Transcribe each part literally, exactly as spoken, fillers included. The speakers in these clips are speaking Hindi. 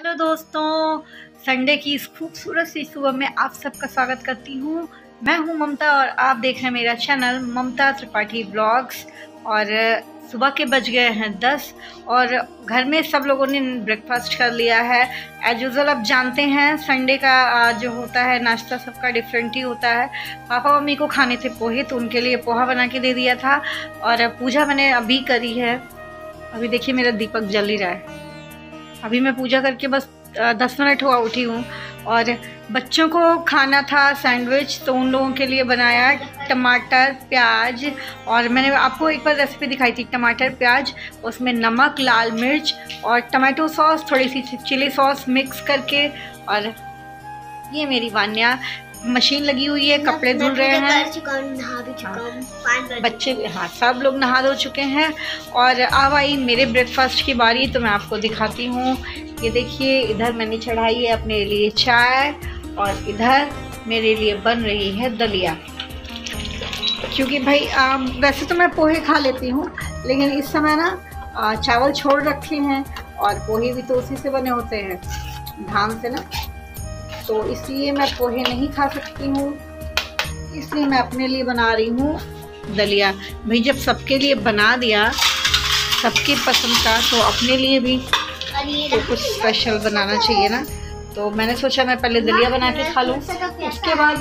हेलो दोस्तों, संडे की इस खूबसूरत सी सुबह में आप सबका स्वागत करती हूँ। मैं हूँ ममता और आप देख रहे हैं मेरा चैनल ममता त्रिपाठी ब्लॉग्स। और सुबह के बज गए हैं दस और घर में सब लोगों ने ब्रेकफास्ट कर लिया है। एज यूजल आप जानते हैं संडे का जो होता है नाश्ता सबका डिफरेंट ही होता है। पापा मम्मी को खाने थे पोहे, तो उनके लिए पोहा बना के दे दिया था। और पूजा मैंने अभी करी है। अभी देखिए मेरा दीपक जल ही रहा है। अभी मैं पूजा करके बस दस मिनट हुआ उठी हूँ। और बच्चों को खाना था सैंडविच, तो उन लोगों के लिए बनाया टमाटर प्याज। और मैंने आपको एक बार रेसिपी दिखाई थी टमाटर प्याज, उसमें नमक लाल मिर्च और टमाटो सॉस थोड़ी सी चिली सॉस मिक्स करके। और ये मेरी वान्या मशीन लगी हुई है, कपड़े धुल रहे हैं। नहा भी चुका हूं, बच्चे हाँ सब लोग नहा धो चुके हैं। और अब आई मेरे ब्रेकफास्ट की बारी, तो मैं आपको दिखाती हूँ। ये देखिए इधर मैंने चढ़ाई है अपने लिए चाय और इधर मेरे लिए बन रही है दलिया। क्योंकि भाई आ, वैसे तो मैं पोहे खा लेती हूँ, लेकिन इस समय ना आ, चावल छोड़ रखे हैं और पोहे भी तो उसी से बने होते हैं, धान से ना, तो इसलिए मैं पोहे नहीं खा सकती हूँ। इसलिए मैं अपने लिए बना रही हूँ दलिया। भाई जब सबके लिए बना दिया सबकी पसंद का, तो अपने लिए भी तो कुछ स्पेशल बनाना चाहिए ना। तो मैंने सोचा मैं पहले दलिया बना के खा लूँ, उसके बाद।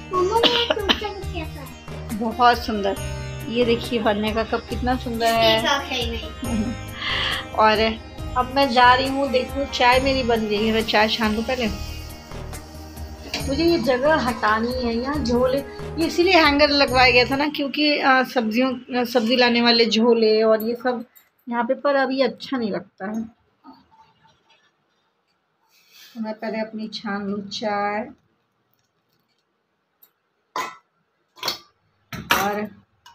बहुत सुंदर, ये देखिए बनने का कप कितना सुंदर है। और अब मैं जा रही हूँ, देखूँ चाय मेरी बन गई है। मैं चाय छान लूँ पहले। मुझे ये जगह हटानी है, यहाँ झोले ये इसीलिए हैंगर लगवाया गया था ना, क्योंकि सब्जियों सब्जी लाने वाले झोले और ये सब यहाँ पे, पर अभी अच्छा नहीं लगता है। तो मैं पहले अपनी छान लूँ चाय। और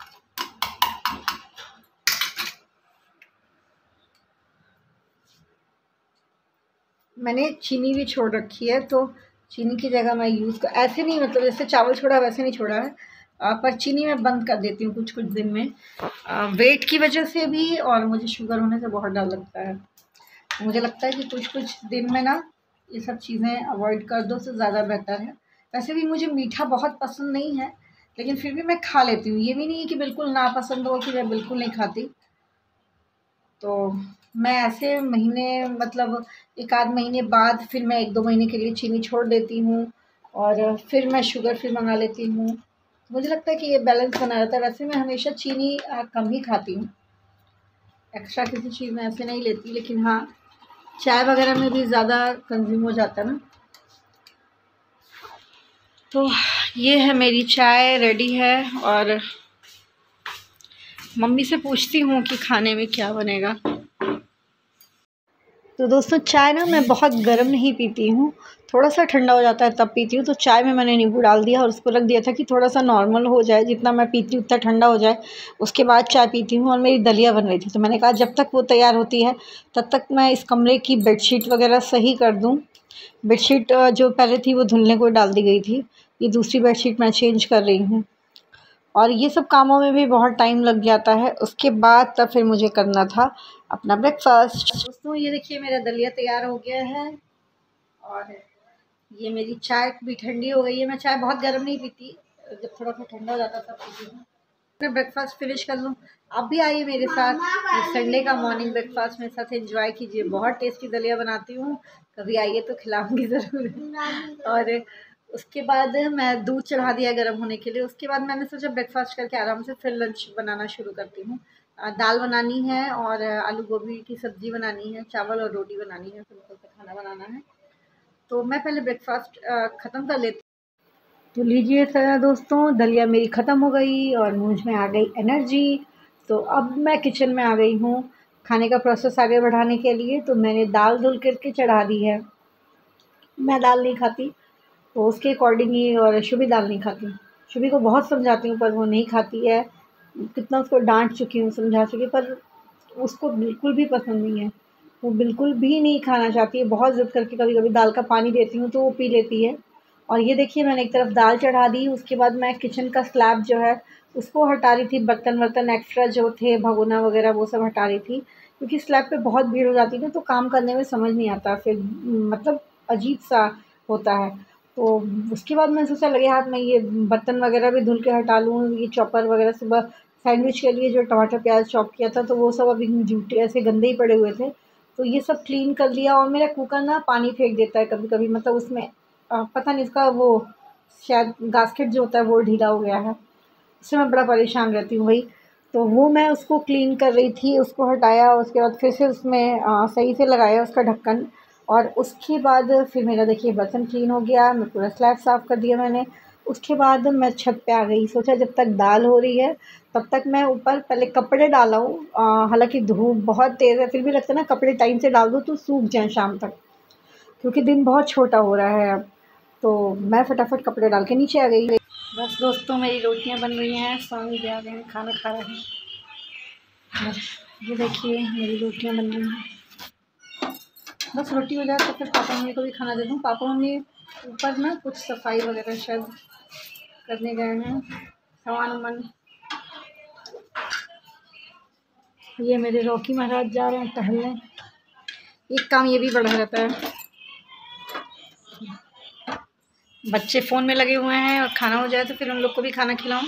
मैंने चीनी भी छोड़ रखी है, तो चीनी की जगह मैं यूज़ कर, ऐसे नहीं मतलब जैसे चावल छोड़ा वैसे नहीं छोड़ा है, आ, पर चीनी मैं बंद कर देती हूँ कुछ कुछ दिन में, आ, वेट की वजह से भी, और मुझे शुगर होने से बहुत डर लगता है। मुझे लगता है कि कुछ कुछ दिन में ना ये सब चीज़ें अवॉइड कर दो तो ज़्यादा बेहतर है। वैसे भी मुझे मीठा बहुत पसंद नहीं है, लेकिन फिर भी मैं खा लेती हूँ। ये भी नहीं है कि बिल्कुल नापसंद हो कि मैं बिल्कुल नहीं खाती। तो मैं ऐसे महीने मतलब एक आध महीने बाद फिर मैं एक दो महीने के लिए चीनी छोड़ देती हूँ और फिर मैं शुगर फिर मंगा लेती हूँ। मुझे लगता है कि ये बैलेंस बना रहता है। वैसे मैं हमेशा चीनी कम ही खाती हूँ, एक्स्ट्रा किसी चीज़ में ऐसे नहीं लेती, लेकिन हाँ चाय वगैरह में भी ज़्यादा कंज्यूम हो जाता है ना। तो ये है मेरी चाय रेडी है और मम्मी से पूछती हूँ कि खाने में क्या बनेगा। तो दोस्तों चाय ना मैं बहुत गर्म नहीं पीती हूँ, थोड़ा सा ठंडा हो जाता है तब पीती हूँ। तो चाय में मैंने नींबू डाल दिया और उसको रख दिया था कि थोड़ा सा नॉर्मल हो जाए, जितना मैं पीती हूँ उतना ठंडा हो जाए, उसके बाद चाय पीती हूँ। और मेरी दलिया बन रही थी, तो मैंने कहा जब तक वो तैयार होती है तब तक मैं इस कमरे की बेडशीट वगैरह सही कर दूँ। बेडशीट जो पहले थी वो धुलने को डाल दी गई थी, ये दूसरी बेडशीट मैं चेंज कर रही हूँ। और ये सब कामों में भी बहुत टाइम लग जाता है। उसके बाद तब फिर मुझे करना था अपना ब्रेकफास्ट। दोस्तों ये देखिए मेरा दलिया तैयार हो गया है और ये मेरी चाय भी ठंडी हो गई है। मैं चाय बहुत गर्म नहीं पीती, जब थोड़ा सा ठंडा हो जाता तब पीती हूँ। मैं ब्रेकफास्ट फिनिश कर लूँ। आप भी आइए मेरे साथ, ये संडे का मॉर्निंग ब्रेकफास्ट मेरे साथ एंजॉय कीजिए। बहुत टेस्टी दलिया बनाती हूँ, कभी आइए तो खिलाऊंगी ज़रूर। और उसके बाद मैं दूध चढ़ा दिया गर्म होने के लिए। उसके बाद मैंने सोचा ब्रेकफास्ट करके आराम से फिर लंच बनाना शुरू करती हूँ। दाल बनानी है और आलू गोभी की सब्ज़ी बनानी है, चावल और रोटी बनानी है, सिंपल सा खाना बनाना है। तो मैं पहले ब्रेकफास्ट ख़त्म कर लेती हूँ। तो लीजिए सर दोस्तों, दलिया मेरी ख़त्म हो गई और मुझ में आ गई एनर्जी। तो अब मैं किचन में आ गई हूँ खाने का प्रोसेस आगे बढ़ाने के लिए। तो मैंने दाल धुल करके चढ़ा दी है। मैं दाल नहीं खाती, तो उसके अकॉर्डिंग ही, और शुभी दाल नहीं खाती। शुभी को बहुत समझाती हूँ पर वो नहीं खाती है। कितना उसको डांट चुकी हूँ, समझा चुकी, पर उसको बिल्कुल भी पसंद नहीं है। वो बिल्कुल भी नहीं खाना चाहती है। बहुत ज़िद करके कभी कभी दाल का पानी देती हूँ तो वो पी लेती है। और ये देखिए मैंने एक तरफ दाल चढ़ा दी, उसके बाद मैं किचन का स्लैब जो है उसको हटा रही थी। बर्तन वर्तन एक्स्ट्रा जो थे भगोना वगैरह वो सब हटा रही थी, क्योंकि स्लैब पे बहुत भीड़ हो जाती है तो काम करने में समझ नहीं आता, फिर मतलब अजीब-सा होता है। तो उसके बाद मैंने सोचा लगे हाथ में ये बर्तन वगैरह भी धुल के हटा लूँ, ये चॉपर वगैरह सुबह सैंडविच के लिए जो टमाटर प्याज़ चॉप किया था तो वो सब अभी जूठे ऐसे गंदे ही पड़े हुए थे, तो ये सब क्लीन कर लिया। और मेरा कुकर ना पानी फेंक देता है कभी-कभी, मतलब उसमें अ, पता नहीं उसका वो शायद गास्केट जो होता है वो ढीला हो गया है, उससे मैं बड़ा परेशान रहती हूँ भाई। तो वो मैं उसको क्लीन कर रही थी, उसको हटाया, उसके बाद फिर से उसमें अ, सही से लगाया उसका ढक्कन, और उसके बाद फिर मेरा देखिए बर्तन क्लीन हो गया, मैं पूरा स्लैब साफ़ कर दिया मैंने। उसके बाद मैं छत पे आ गई, सोचा जब तक दाल हो रही है तब तक मैं ऊपर पहले कपड़े डाला हूँ। अ, हालाँकि धूप बहुत तेज़ है, फिर भी लगता है ना कपड़े टाइम से डाल दो तो सूख जाएँ शाम तक, क्योंकि दिन बहुत छोटा हो रहा है अब। तो मैं फटाफट कपड़े डाल के नीचे आ गई। बस दोस्तों, मेरी रोटियां बन रही हैं, स्वामी भी आ गए हैं, खाना खा रहे हैं। और ये देखिए मेरी रोटियां बन रही हैं। बस रोटी हो जाए तो फिर पापा मम्मी को भी खाना दे दूँ। पापा मम्मी ऊपर ना कुछ सफाई वगैरह शायद करने गए हैं, सामान वामान। ये मेरे रॉकी महाराज जा रहे हैं टहलने। एक काम ये भी बड़ा रहता है, बच्चे फ़ोन में लगे हुए हैं और खाना हो जाए तो फिर उन लोग को भी खाना खिलाऊं।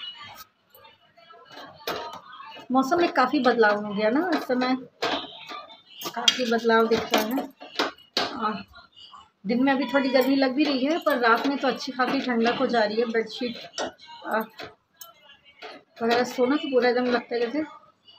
मौसम में काफ़ी बदलाव हो गया ना इस समय, काफ़ी बदलाव दिख रहा है। और दिन में अभी थोड़ी गर्मी लग भी रही है, पर रात में तो अच्छी खासी ठंडक हो जा रही है। बेडशीट वगैरह सोना तो पूरा एकदम लगता है जैसे।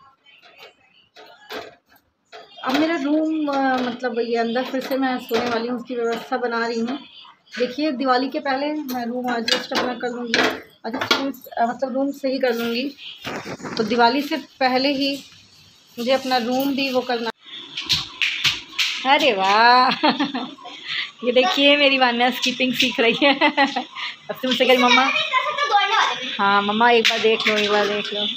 अब मेरा रूम मतलब ये अंदर फिर से मैं सोने वाली हूँ, उसकी व्यवस्था बना रही हूँ। देखिए दिवाली के पहले मैं रूम एडजस्ट अपना कर लूँगी, एडजस्ट मतलब रूम सही कर लूँगी। तो दिवाली से पहले ही मुझे अपना रूम भी वो करना। अरे वाह ये देखिए मेरी वान्या स्कीपिंग सीख रही है अब तुमसे कह मम्मा, हाँ मम्मा एक बार देख लो, एक बार देख लो।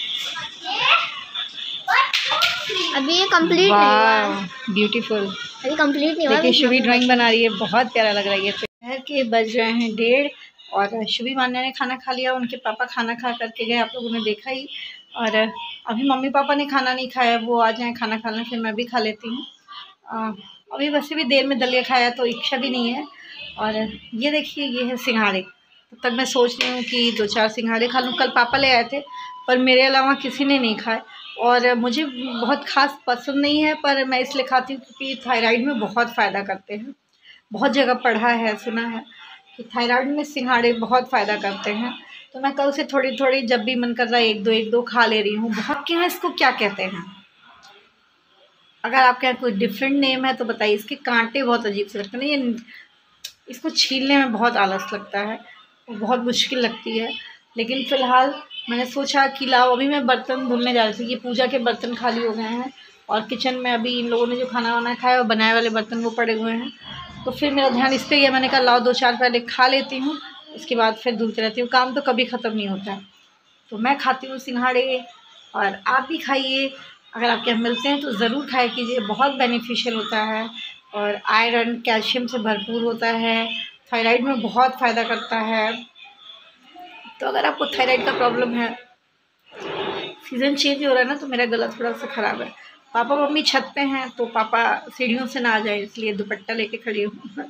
अभी ये कंप्लीट नहीं हुआ, ब्यूटीफुल, अभी कंप्लीट नहीं हुआ। देखिए शुभी ड्राइंग बना रही है, बहुत प्यारा लग रहा है। ये दोपहर के बज रहे हैं डेढ़ और शुभी मान्या ने खाना खा लिया, उनके पापा खाना खा करके गए, आप लोगों ने देखा ही। और अभी मम्मी पापा ने खाना नहीं खाया, वो आ जाएँ खाना खा लें, फिर मैं भी खा लेती हूँ। अभी वैसे भी देर में दलिया खाया तो इच्छा भी नहीं है। और ये देखिए ये है सिंघाड़े, तब तक मैं सोच रही हूँ कि दो चार सिंघाड़े खा लूँ। कल पापा ले आए थे पर मेरे अलावा किसी ने नहीं खाए, और मुझे बहुत ख़ास पसंद नहीं है, पर मैं इसलिए खाती हूँ क्योंकि थायराइड में बहुत फ़ायदा करते हैं। बहुत जगह पढ़ा है, सुना है कि थायराइड में सिंघाड़े बहुत फ़ायदा करते हैं। तो मैं कल से थोड़ी थोड़ी जब भी मन कर रहा है एक दो एक दो खा ले रही हूँ। बहुत के यहाँ इसको क्या कहते हैं, अगर आपके यहाँ कोई डिफरेंट नेम है तो बताइए। इसके कांटे बहुत अजीब से लगते हैं, ये इसको छीलने में बहुत आलस लगता है, बहुत मुश्किल लगती है। लेकिन फ़िलहाल मैंने सोचा कि लाओ, अभी मैं बर्तन धुलने जा रही थी, ये पूजा के बर्तन खाली हो गए हैं और किचन में अभी इन लोगों ने जो खाना वाना खाया और बनाए वाले बर्तन वो पड़े हुए हैं। तो फिर मेरा ध्यान इस पर गया, मैंने कहा लाओ दो चार पहले खा लेती हूँ, उसके बाद फिर धुलते रहती हूँ। काम तो कभी ख़त्म नहीं होता है। तो मैं खाती हूँ सिंघाड़े और आप भी खाइए, अगर आपके यहाँ मिलते हैं तो ज़रूर खाया कीजिए, बहुत बेनिफिशियल होता है और आयरन कैल्शियम से भरपूर होता है, थायराइड में बहुत फ़ायदा करता है। तो अगर आपको थायराइड का प्रॉब्लम है, सीज़न चेंज हो रहा है ना तो मेरा गला थोड़ा सा ख़राब है। पापा मम्मी छत पे हैं तो पापा सीढ़ियों से ना आ जाए इसलिए दुपट्टा लेके खड़ी हूँ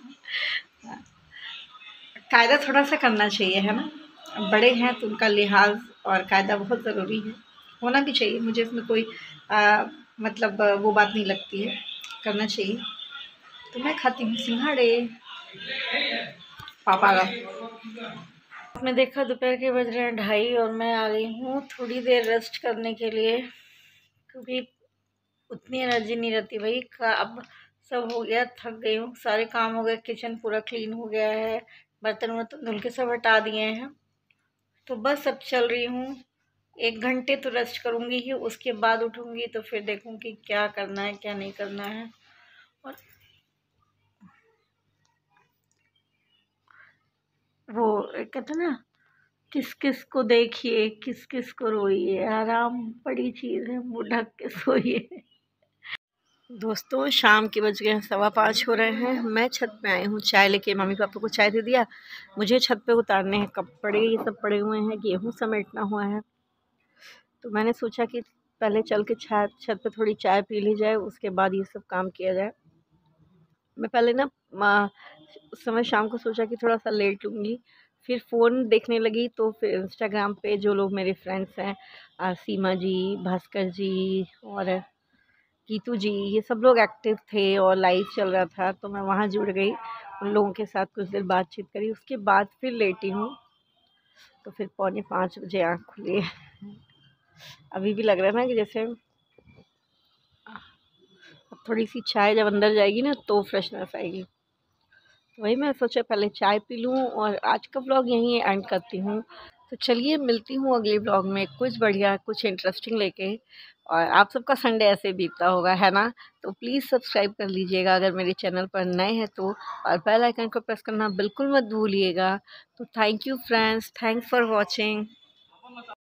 कायदा थोड़ा सा करना चाहिए है ना, बड़े हैं तो उनका लिहाज और कायदा बहुत ज़रूरी है, होना भी चाहिए। मुझे इसमें कोई आ, मतलब वो बात नहीं लगती है, करना चाहिए। तो मैं खाती हूँ सिंघाड़े पापा का। आपने देखा दोपहर के बज रहे हैं ढाई और मैं आ गई हूँ थोड़ी देर रेस्ट करने के लिए, क्योंकि उतनी एनर्जी नहीं रहती भाई। अब सब हो गया, थक गई हूँ, सारे काम हो गए, किचन पूरा क्लीन हो गया है, बर्तन वर्तन धुल के सब हटा दिए हैं। तो बस अब चल रही हूँ, एक घंटे तो रेस्ट करूँगी ही, उसके बाद उठूँगी तो फिर देखूँगी क्या करना है क्या नहीं करना है। और वो कहते ना, किस किस को देखिए किस किस को रोइए, आराम बड़ी चीज़ है, मुँह ढक के सोइए। दोस्तों शाम के बज गए हैं सवा पाँच हो रहे हैं, मैं छत पे आई हूँ चाय लेके, मम्मी पापा को चाय दे दिया, मुझे छत पे उतारने हैं कपड़े, ये सब पड़े हुए हैं, गेहूँ समेटना हुआ है। तो मैंने सोचा कि पहले चल के छत छत पे थोड़ी चाय पी ली जाए, उसके बाद ये सब काम किया जाए। मैं पहले ना उस समय शाम को सोचा कि थोड़ा सा लेट लूँगी, फिर फ़ोन देखने लगी तो फिर इंस्टाग्राम पे जो लोग मेरे फ्रेंड्स हैं, सीमा जी, भास्कर जी और कीतू जी, ये सब लोग एक्टिव थे और लाइव चल रहा था, तो मैं वहाँ जुड़ गई, उन लोगों के साथ कुछ देर बातचीत करी। उसके बाद फिर लेटी हूँ, तो फिर पौने पाँच बजे आँख खुली है। अभी भी लग रहा है ना कि जैसे अब थोड़ी सी चाय जब अंदर जाएगी ना तो फ्रेशनेस आएगी। तो वही मैं सोचा पहले चाय पी लूँ और आज का व्लॉग यहीं एंड करती हूँ। तो चलिए मिलती हूँ अगले व्लॉग में कुछ बढ़िया, कुछ इंटरेस्टिंग लेके। और आप सबका संडे ऐसे बीतता होगा, है ना? तो प्लीज़ सब्सक्राइब कर लीजिएगा अगर मेरे चैनल पर नए हैं तो, और बेल आइकन को प्रेस करना बिल्कुल मत भूलिएगा। तो thank you friends, thanks for watching.